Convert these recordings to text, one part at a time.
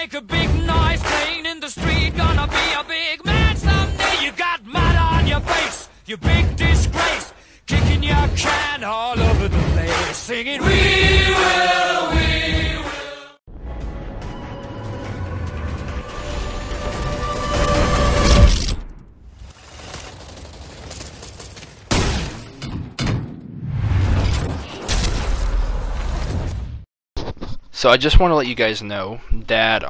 make a big noise playing in the street. Gonna be a big man someday. You got mud on your face, you big disgrace. Kicking your can all over the place, singing, we will, we will. So I just want to let you guys know that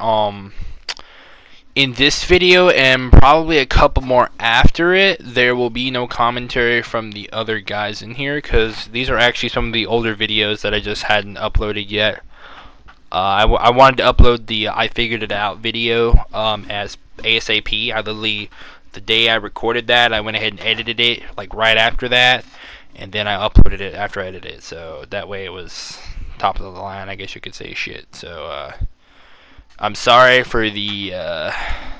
in this video and probably a couple more after it, there will be no commentary from the other guys in here, because these are actually some of the older videos that I just hadn't uploaded yet. I wanted to upload the I Figured It Out video as ASAP. I literally, the day I recorded that, I went ahead and edited it like right after that, and then I uploaded it after I edited it, so that way it was top of the line, I guess you could say. Shit. So I'm sorry for the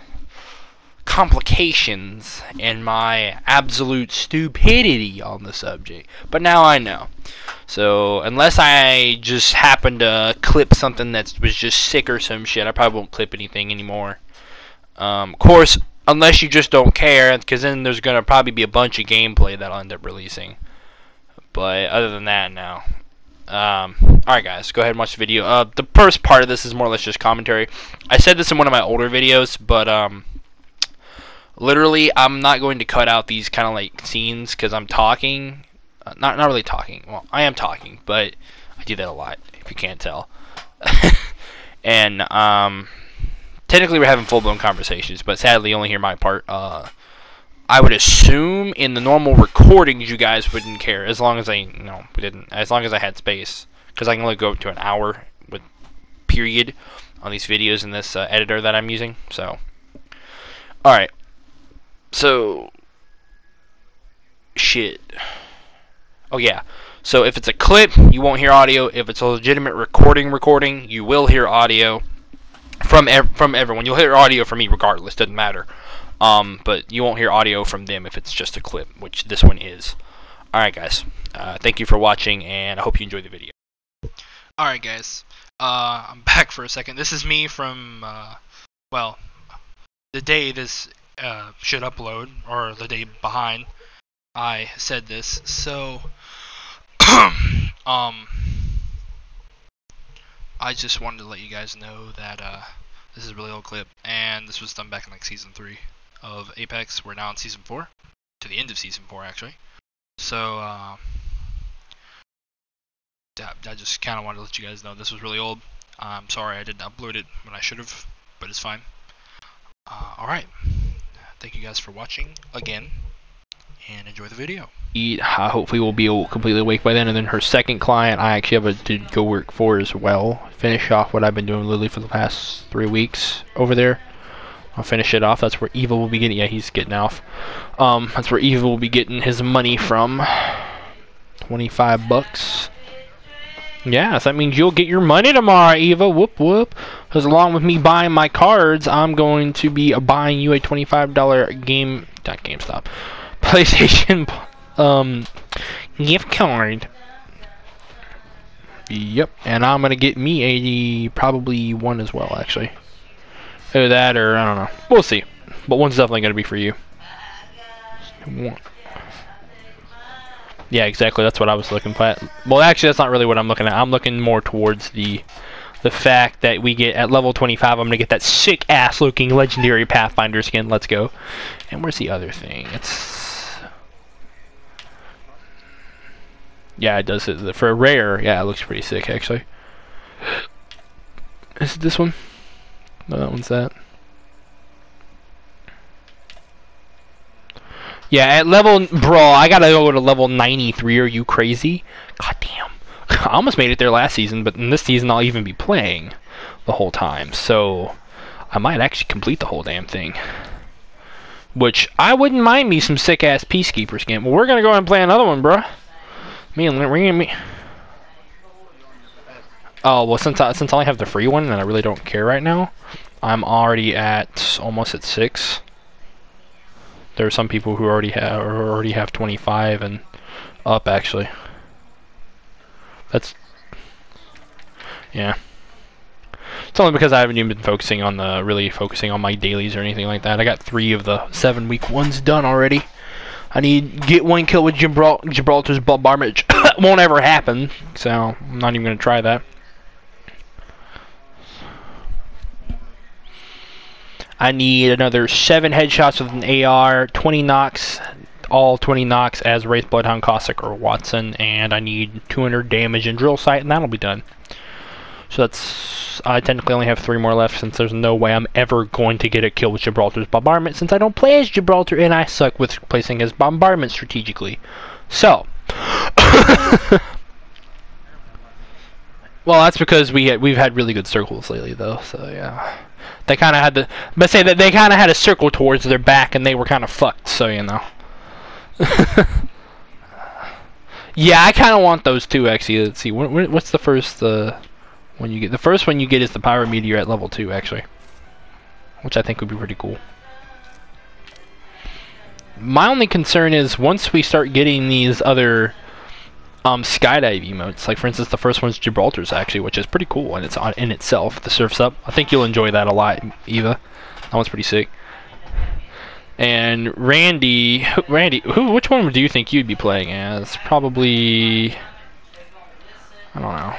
complications and my absolute stupidity on the subject, but now I know. So unless I just happen to clip something that was just sick or some shit, I probably won't clip anything anymore. Of course, unless you just don't care, because then there's gonna probably be a bunch of gameplay that I'll end up releasing. But other than that, no. Alright guys, go ahead and watch the video. The first part of this is more or less just commentary. I said this in one of my older videos, but literally I'm not going to cut out these kind of like scenes because I'm talking. Not really talking. Well, I am talking, but I do that a lot, if you can't tell. And technically we're having full-blown conversations, but sadly you only hear my part. I would assume in the normal recordings you guys wouldn't care, as long as as long as I had space, because I can only go up to an hour with period on these videos in this editor that I'm using. So, all right. So, shit. Oh yeah. So if it's a clip, you won't hear audio. If it's a legitimate recording, you will hear audio from everyone. You'll hear audio from me regardless. Doesn't matter. But you won't hear audio from them if it's just a clip, which this one is. Alright guys, thank you for watching, and I hope you enjoyed the video. Alright guys, I'm back for a second. This is me from, well, the day this should upload, or the day behind I said this. So, I just wanted to let you guys know that this is a really old clip, and this was done back in like Season 3 of Apex. We're now in Season 4, to the end of Season 4 actually. So I just kind of wanted to let you guys know this was really old. I'm sorry I didn't upload it when I should have, but it's fine. Alright, thank you guys for watching again, and enjoy the video. Hopefully we'll be completely awake by then, and then her second client I actually have to go work for as well. Finish off what I've been doing literally for the past 3 weeks over there. I'll finish it off. That's where Eva will be getting. Yeah, he's getting off. That's where Eva will be getting his money from. 25 bucks. Yeah, so that means you'll get your money tomorrow, Eva. Whoop whoop. Because along with me buying my cards, I'm going to be buying you a $25 not GameStop, PlayStation gift card. Yep, and I'm gonna get me probably one as well, actually. Either that, or I don't know. We'll see. But one's definitely gonna be for you. Yeah, exactly. That's what I was looking at. Well, actually, that's not really what I'm looking at. I'm looking more towards the fact that we get at level 25. I'm gonna get that sick ass looking legendary Pathfinder skin. Let's go. And where's the other thing? Yeah, it does. For a rare, yeah, it looks pretty sick, actually. Is it this one? No, that one's that. Yeah, at level... Bro, I gotta go to level 93. Are you crazy? God damn. I almost made it there last season, but in this season I'll even be playing the whole time. So, I might actually complete the whole damn thing. Which, I wouldn't mind me some sick-ass Peacekeeper skin. Well, we're gonna go and play another one, bruh. Me. Oh, well, since I only have the free one and I really don't care right now, I'm already almost at 6. There are some people who already have 25 and up, actually. Yeah. It's only because I haven't even been focusing on really focusing on my dailies or anything like that. I got 3 of the 7-week ones done already. I need to get 1 kill with Gibraltar's bombardment. Won't ever happen, so I'm not even gonna try that. I need another 7 headshots with an AR, 20 knocks, all 20 knocks as Wraith, Bloodhound, Cossack, or Watson, and I need 200 damage in Drill Sight, and that'll be done. So I technically only have 3 more left, since there's no way I'm ever going to get a kill with Gibraltar's bombardment, since I don't play as Gibraltar and I suck with placing his bombardment strategically. So, well, that's because we've had really good circles lately, though. So yeah, they kind of had they kind of had a circle towards their back, and they were kind of fucked. So you know. Yeah, I kind of want those too. Actually, let's see. What's the first one you get? The first one you get is the Pyro Meteor at level 2, actually, which I think would be pretty cool. My only concern is once we start getting these other skydive emotes, like for instance the first one's Gibraltar's actually, which is pretty cool, and it's in itself. The Surf's Up. I think you'll enjoy that a lot, Eva. That one's pretty sick. And Randy, which one do you think you'd be playing as? Probably, I don't know.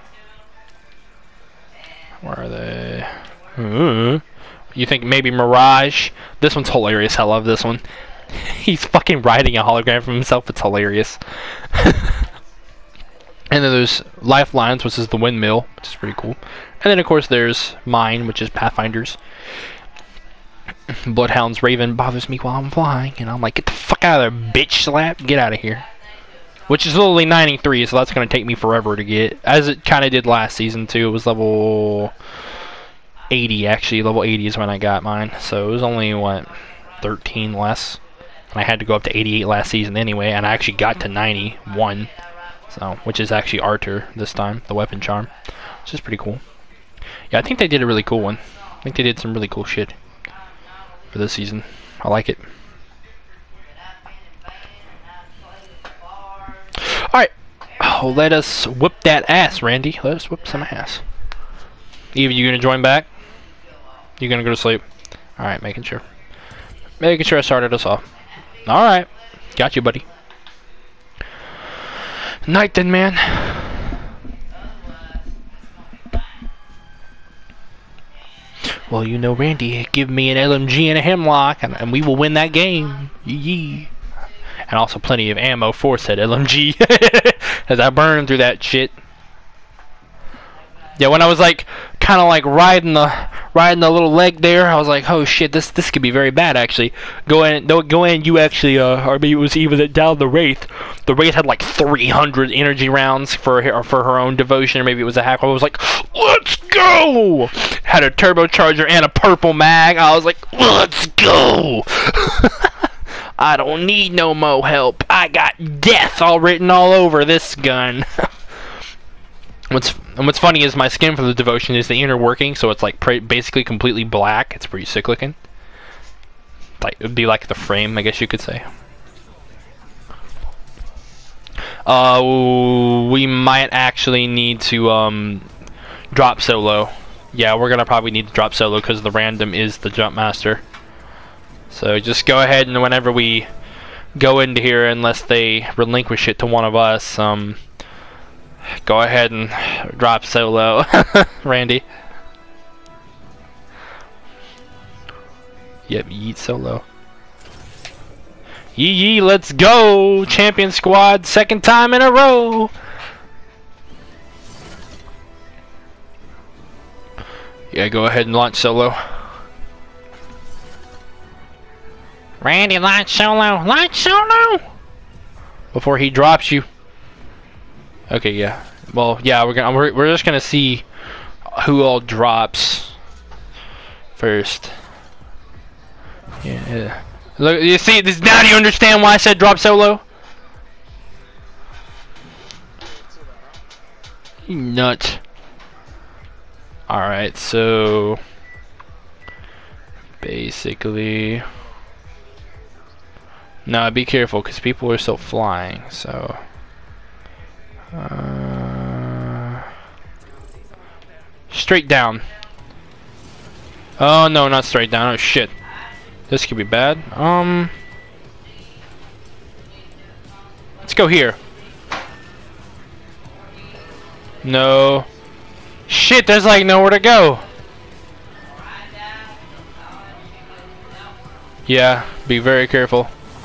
Where are they? You think maybe Mirage? This one's hilarious. I love this one. He's fucking riding a hologram from himself. It's hilarious. And then there's Lifelines, which is the windmill, which is pretty cool. And then of course there's mine, which is Pathfinder's. Bloodhound's Raven bothers me while I'm flying, and I'm like, get the fuck out of there, bitch slap, get out of here. Which is literally 93, so that's going to take me forever to get, as it kind of did last season too. It was level 80, actually. Level 80 is when I got mine, so it was only, what, 13 less. And I had to go up to 88 last season anyway, and I actually got to 91, so, which is actually Arthur this time, the weapon charm, which is pretty cool. Yeah, I think they did a really cool one. I think they did some really cool shit for this season. I like it. Alright. Oh, let us whip that ass, Randy. Let us whip some ass. Eva, you gonna join back? You gonna go to sleep? Alright, making sure. Making sure I started us off. Alright. Got you, buddy. Night then, man. Well, you know, Randy, give me an LMG and a Hemlock, and we will win that game. Yee. And also plenty of ammo for said LMG, as I burned through that shit. Yeah, when I was like, kind of like riding the little leg there, I was like, oh shit, this could be very bad actually. Go in. You actually, or maybe it was even down the Wraith. The Wraith had like 300 energy rounds for her own devotion, or maybe it was a hack. I was like, let's go! Had a turbocharger and a purple mag. I was like, let's go! I don't need no more help. I got death all written all over this gun. What's funny is my skin for the devotion is the inner working, so it's like basically completely black. It's pretty sick looking. Like it would be like the frame, I guess you could say. We might actually need to drop solo. Yeah, we're gonna probably need to drop solo because the random is the jump master. So just go ahead and whenever we go into here, unless they relinquish it to one of us, go ahead and drop solo, Randy. Yep, yeet solo. Yee, let's go! Champion squad, second time in a row! Yeah, go ahead and launch solo. Randy, launch solo! Launch solo! Before he drops you. Okay, yeah. Well, yeah, we're just gonna see who all drops first. Yeah. Look, you see this now? Do you understand why I said drop solo? You nut. All right, so basically, now be careful because people are still flying. So. Straight down. Oh no, not straight down. Oh shit. This could be bad. Let's go here. No. Shit, there's like nowhere to go. Yeah, be very careful.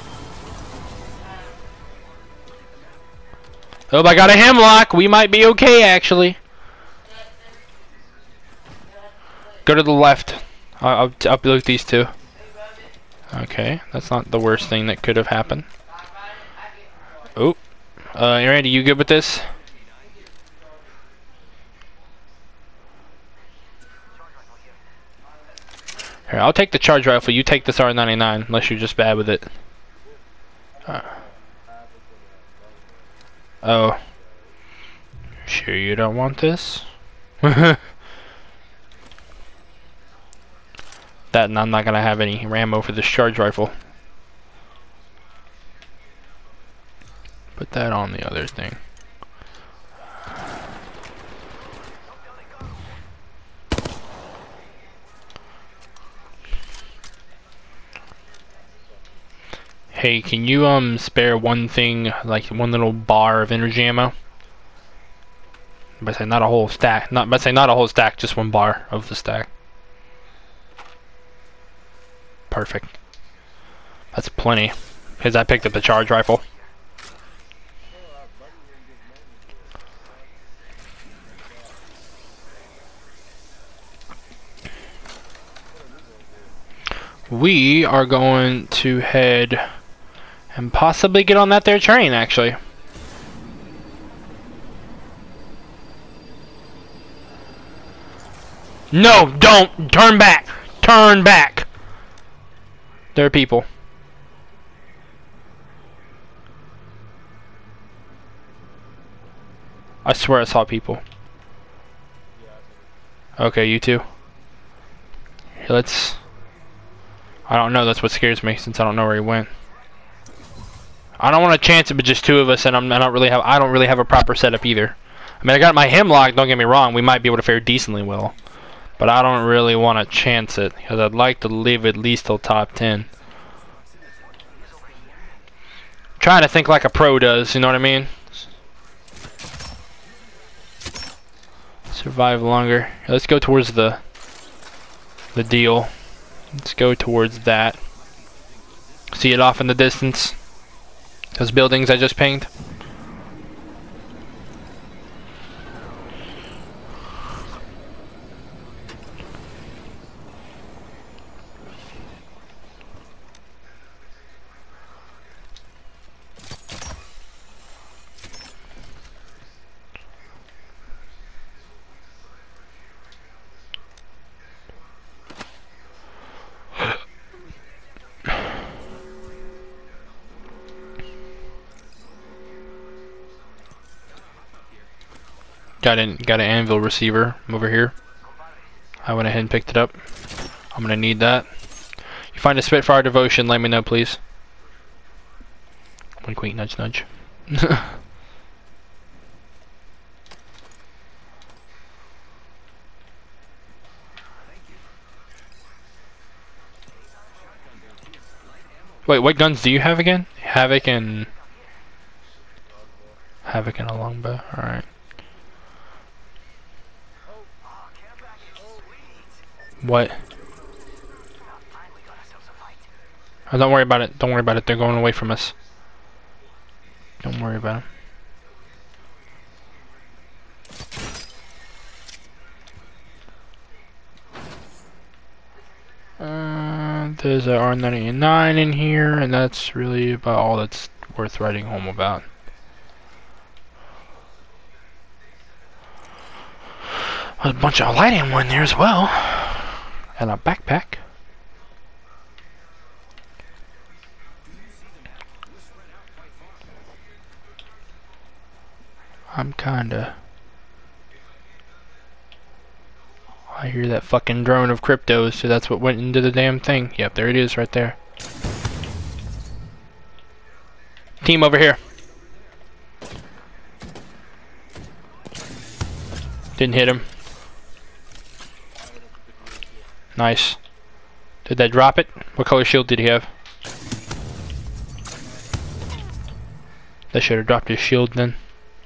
Oh, I got a hemlock. We might be okay, actually. Go to the left. I'll look these two. Okay, that's not the worst thing that could have happened. Oh, Randy, you good with this? Here, I'll take the charge rifle. You take this R99, unless you're just bad with it. Oh. Sure you don't want this? That, and I'm not gonna have any ammo for this charge rifle. Put that on the other thing. Hey, can you spare one thing, like one little bar of energy ammo? But say not a whole stack. Not a whole stack, just one bar of the stack. Perfect. That's plenty. Because I picked up the charge rifle. We are going to head and possibly get on that there train, actually. No, don't! Turn back! Turn back! There are people. I swear I saw people. Okay, you two. Here, let's... I don't know, that's what scares me, since I don't know where he went. I don't want to chance it with just two of us, and I don't really have a proper setup either. I mean, I got my hemlock, don't get me wrong, we might be able to fare decently well. But I don't really want to chance it, because I'd like to live at least till top 10. Trying to think like a pro does, you know what I mean? Survive longer. Let's go towards the deal. Let's go towards that. See it off in the distance? Those buildings I just pinged? Got an anvil receiver over here. I went ahead and picked it up. I'm gonna need that. You find a Spitfire Devotion, let me know, please. Wink, wink, nudge, nudge. Wait, what guns do you have again? Havoc and a longbow. All right. What? Oh, don't worry about it. Don't worry about it. They're going away from us. Don't worry about them. There's a R99 in here, and that's really about all that's worth writing home about. There's a bunch of light ammo in there as well. And a backpack. I'm kinda... I hear that fucking drone of cryptos, so that's what went into the damn thing. Yep, there it is right there. Team over here. Didn't hit him. Nice. Did that drop it? What color shield did he have? That should have dropped his shield then.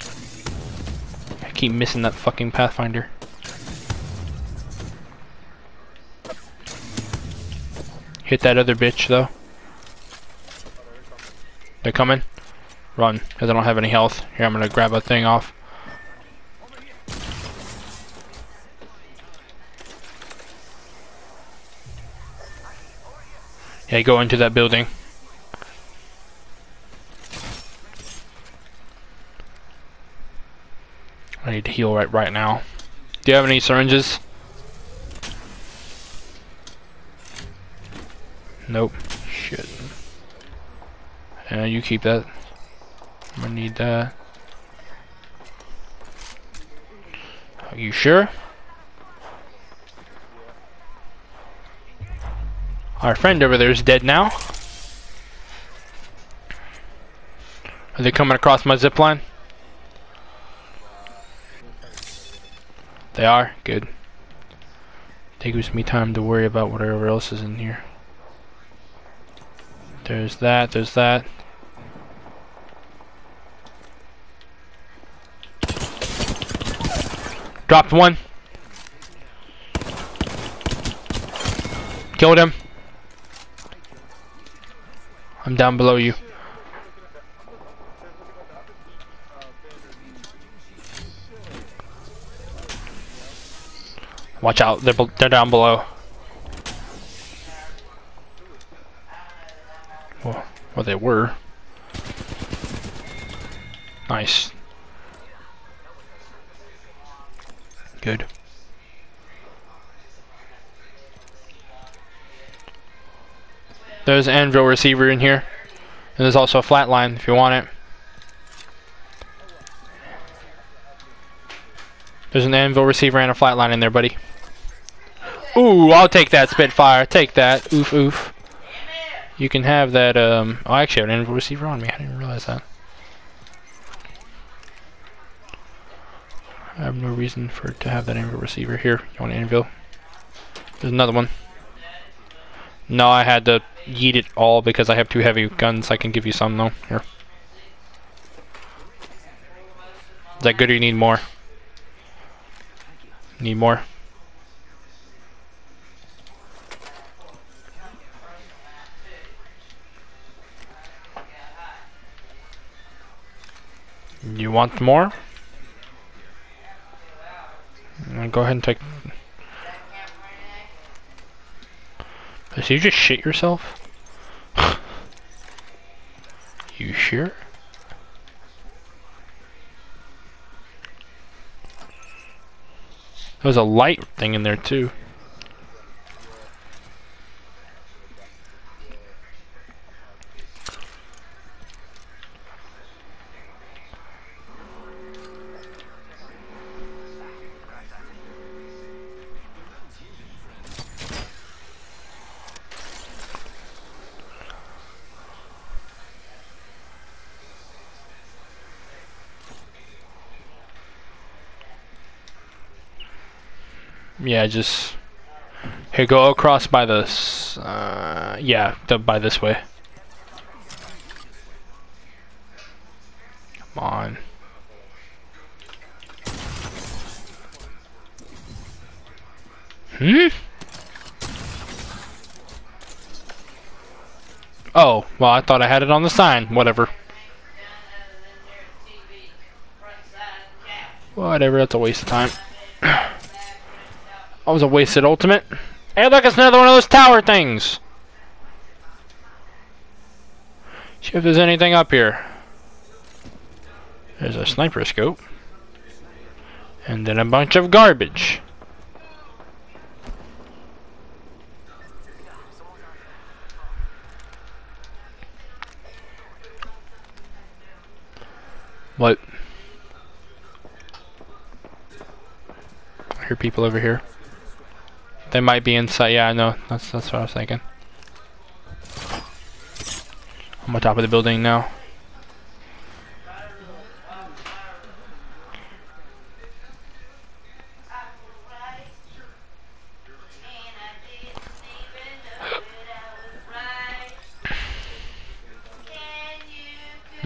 I keep missing that fucking Pathfinder. Hit that other bitch though. They're coming. Run, because I don't have any health. Here, I'm gonna grab a thing off. Yeah, go into that building. I need to heal right now. Do you have any syringes? Nope. Shit. Yeah, you keep that. I'm gonna need that. Are you sure? Our friend over there is dead now. Are they coming across my zip line? They are? Good. That gives me time to worry about whatever else is in here. There's that, there's that. Dropped one. Killed him. I'm down below you. Watch out, they're down below. Well, they were. Nice. Good. There's an anvil receiver in here. And there's also a flatline if you want it. There's an anvil receiver and a flatline in there, buddy. Ooh, I'll take that, Spitfire. Take that. Oof, oof. You can have that, oh, I actually have an anvil receiver on me. I didn't even realize that. I have no reason to have that anvil receiver. Here, you want an anvil? There's another one. No, I had to yeet it all because I have 2 heavy guns. I can give you some though. Here. Is that good or you need more? Need more? You want more? Go ahead and take. Did you just shit yourself? You sure? There's a light thing in there too. Yeah, just here. Go across by this. Yeah, by this way. Come on. Oh, well, I thought I had it on the sign. Whatever. Whatever. That's a waste of time. That was a wasted ultimate. Hey, look, it's another one of those tower things. See if there's anything up here. There's a sniper scope. And then a bunch of garbage. What? I hear people over here. They might be inside. Yeah, I know. That's what I was thinking. I'm on top of the building now.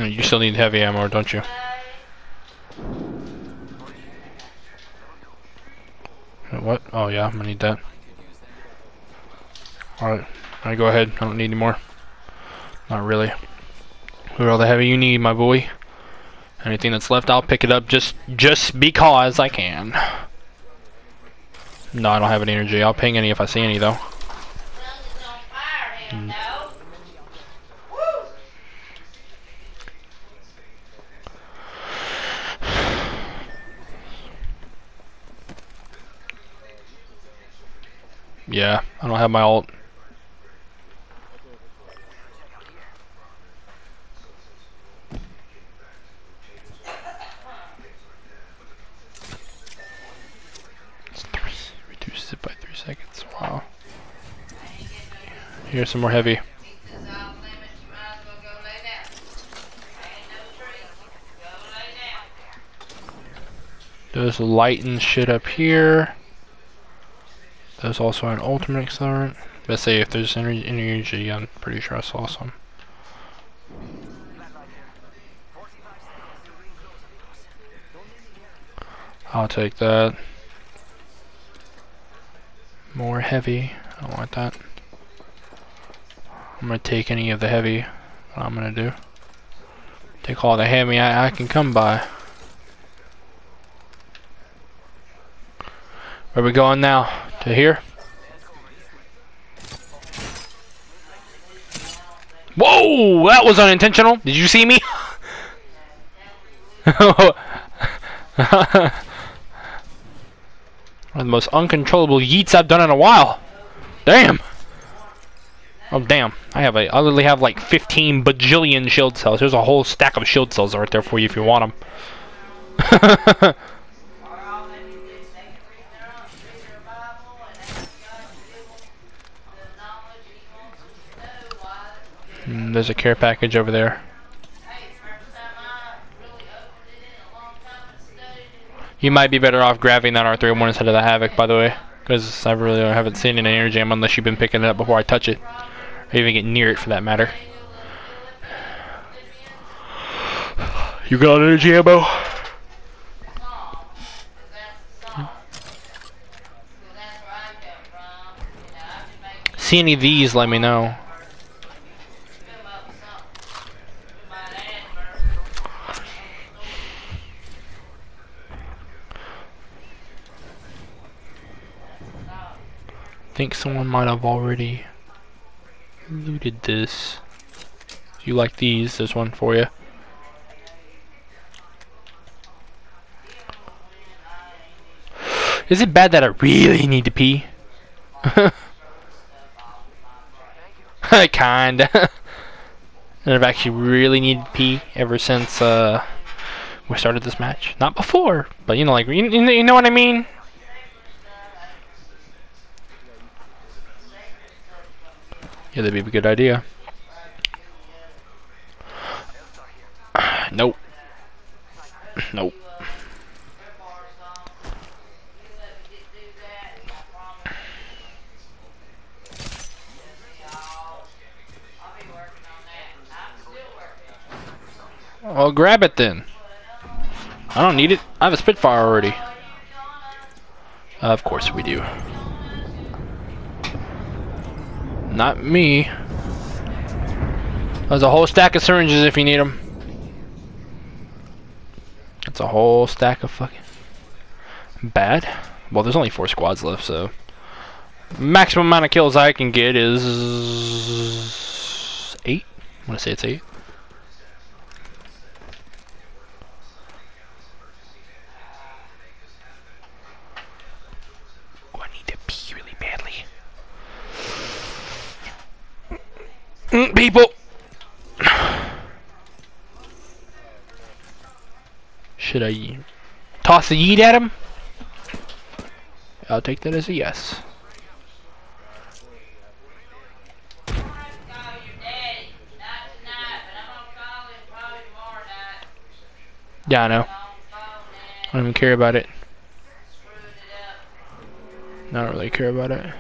You still need heavy ammo, don't you? What? Oh yeah, I'm gonna need that. Alright, go ahead. I don't need any more. Not really. Look at all the heavy you need, my boy. Anything that's left, I'll pick it up just because I can. No, I don't have any energy. I'll ping any if I see any, though. Yeah, I don't have my ult. Reduces it by 3 seconds. Wow. Here's some more heavy. There's light and shit up here. There's also an ultimate accelerant. Let's say if there's energy, I'm pretty sure I saw some. I'll take that. More heavy. I don't want that. I'm gonna take any of the heavy. What I'm gonna do. Take all the heavy I can come by. Where we going now? To here? Whoa! That was unintentional. Did you see me? One of the most uncontrollable yeets I've done in a while. Damn. Oh damn. I literally have like 15 bajillion shield cells. There's a whole stack of shield cells right there for you if you want them. There's a care package over there. You might be better off grabbing that R301 instead of the Havoc, by the way, because I really haven't seen any energy ammo unless you've been picking it up before I touch it, or even get near it for that matter. You got energy ammo? See any of these, let me know. I think someone might have already looted this. If you like these, there's one for you. Is it bad that I really need to pee? Kinda. I've actually really needed to pee ever since we started this match. Not before, but you know, like you know what I mean. Yeah, that'd be a good idea. Nope. Nope. Well, grab it then. I don't need it. I have a Spitfire already. Of course we do. Not me. There's a whole stack of syringes if you need them. That's a whole stack of fucking bad. Well, there's only 4 squads left, so maximum amount of kills I can get is 8. I want to say it's 8. Oh, I need to pee really badly. People. Should I toss a yeet at him? I'll take that as a yes. Yeah, I know. I don't even care about it. I don't really care about it.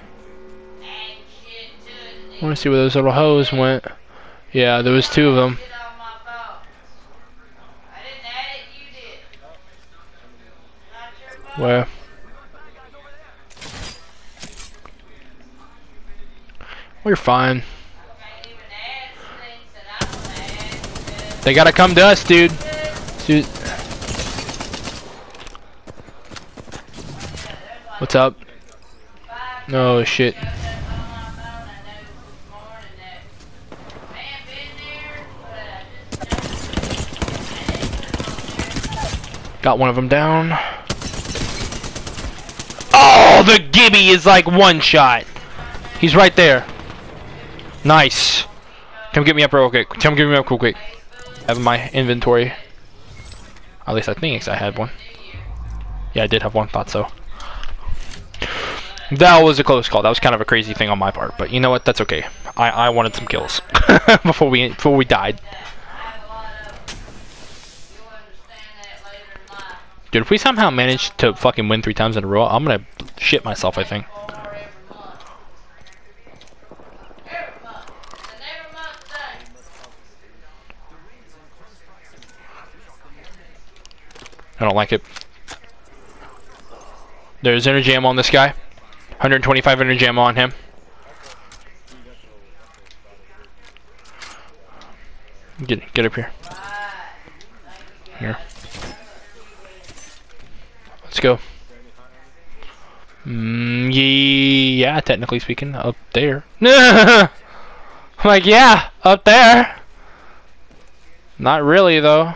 I want to see where those little hoes went. Yeah, there was 2 of them. Where? We're fine. They gotta come to us, dude. Dude. What's up? No shit. Got one of them down. Oh, the Gibby is like one shot. He's right there. Nice. Come get me up real quick. Come get me up real quick. I have my inventory. At least I think I had one. Yeah, I did have one. Thought so. That was a close call. That was kind of a crazy thing on my part, but you know what? That's okay. I wanted some kills before we died. Dude, if we somehow manage to fucking win 3 times in a row, I'm gonna shit myself, I think. I don't like it. There's energy ammo on this guy. 125 energy ammo on him. Get up here. Here. Let's go. Yeah, technically speaking, up there. I'm like, yeah, up there. Not really, though.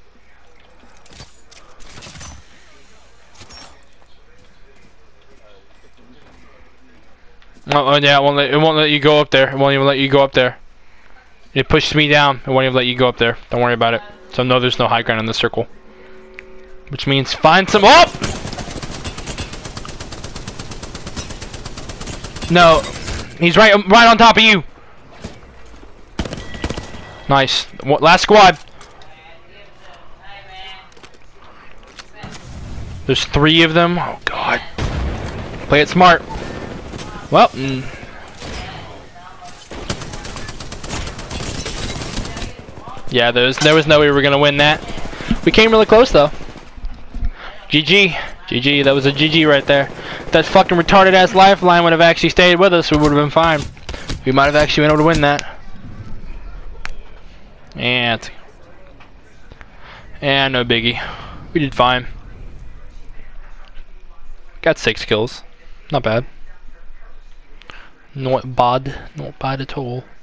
Oh, yeah, it won't let you go up there. It won't even let you go up there. It pushed me down. It won't even let you go up there. Don't worry about it. So no, there's no high ground in the circle. Which means find some. Oh! No, he's right on top of you. Nice. Last squad. There's 3 of them. Oh God. Play it smart. Well. Yeah, there was no way we were gonna win that. We came really close though. GG. GG, that was a GG right there. That fucking retarded ass lifeline would have actually stayed with us, we would have been fine. We might have actually been able to win that. And no biggie. We did fine. Got 6 kills. Not bad. Not bad. Not bad at all.